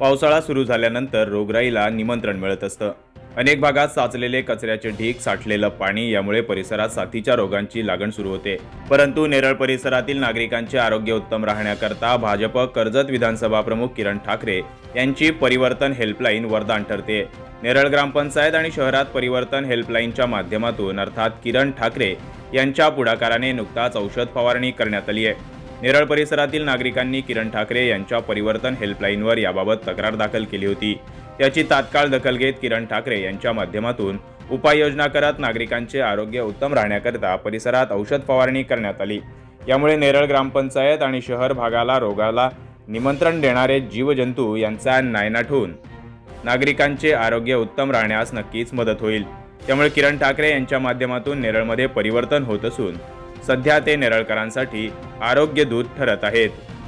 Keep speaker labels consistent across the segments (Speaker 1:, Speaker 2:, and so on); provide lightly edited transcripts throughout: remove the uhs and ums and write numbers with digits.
Speaker 1: पावसाळा सुरू झाल्यानंतर रोगराईला निमंत्रण मिळत असतं। अनेक भागात साचलेले कचऱ्याचे ढीग, साठलेलं पाणी यामुळे परिसरात साथीच्या रोगांची लागण सुरू होते। परंतु नेरळ परिसरातील नागरिकांचे आरोग्य उत्तम राहण्याकरता भाजप कर्जत विधानसभा प्रमुख किरण ठाकरे यांची परिवर्तन हेल्पलाईन वरदान ठरते। नेरळ ग्रामपंचायत आणि शहरात परिवर्तन हेल्पलाईनच्या माध्यमातून अर्थात किरण ठाकरे यांच्या पुढाकाराने नुकताच औषध फवारणी करण्यात आली आहे। नेरळ परिसरातील नागरिकांनी किरण ठाकरे यांच्या परिवर्तन हेल्पलाईनवर याबाबत तक्रार दाखल केली होती। त्याची तात्काळ दखल घेत किरण ठाकरे यांच्या माध्यमातून उपाययोजना करत नागरिकांचे आरोग्य उत्तम राहण्याकरता परिसरात औषध फवारणी करण्यात आली। यामुळे नेरळ ग्रामपंचायत आणि शहर भागाला रोगाला निमंत्रण देणारे जीवजंतू यांचा नायनाट होऊन नागरिकांचे आरोग्य उत्तम राहण्यास नक्कीच मदत होईल। त्यामुळे किरण ठाकरे यांच्या माध्यमातून नेरळमध्ये परिवर्तन होत असून सध्या ते नेरळकरांसाठी आरोग्य दूत ठरत आहेत।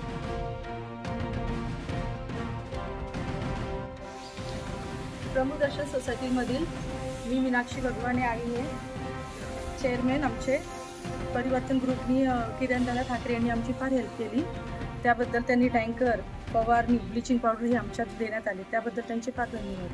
Speaker 2: प्रमुख दर्शन सोसायटीमधील मी मीनाक्षी भगवाने आणि हे चेअरमॅन आमचे परिवर्तन ग्रुपनी किरण दादा ठाकरे यांनी आमची फार हेल्प केली। त्याबद्दल त्यांनी टँकर, फवारणी, ब्लिचिंग पावडर हे आमच्यात देण्यात आले, त्याबद्दल त्यांचे फार धन्यवाद।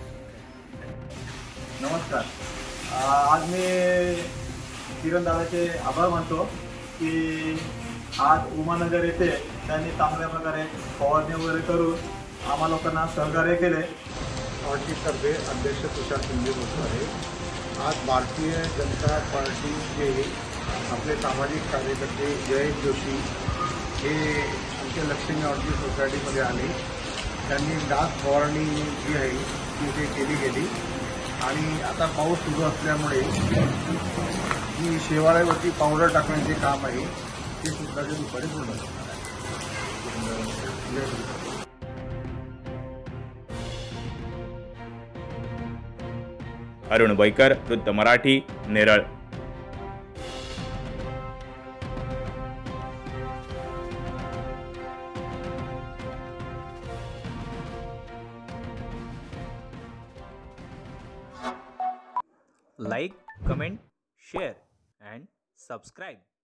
Speaker 3: नमस्कार। आज मी किरण दादाचे आभार मानतो की आज उमानगर येथे त्यांनी चांगल्या प्रकारे फवारणी वगैरे करून आम्हा लोकांना सहकार्य केले।
Speaker 4: पार्टीतर्फे अध्यक्ष तुषार शिंदे आहे। आज भारतीय जनता पार्टीचे आपले सामाजिक कार्यकर्ते जयेश जोशी हे आमच्या लक्ष्मी ऑर्चिड सोसायटीमध्ये आले। त्यांनी डास फवारणी जी आहे ती इथे केली गेली आणि आता पाऊस सुरू असल्यामुळे जी शेवाळ्यावरती पावडर टाकण्याचे काम आहे ते सुद्धा दुपारी पूर्ण करणार आहे।
Speaker 1: अरुण बैकर, वृत्त Marathi, Neral.
Speaker 5: Like, comment, share and subscribe.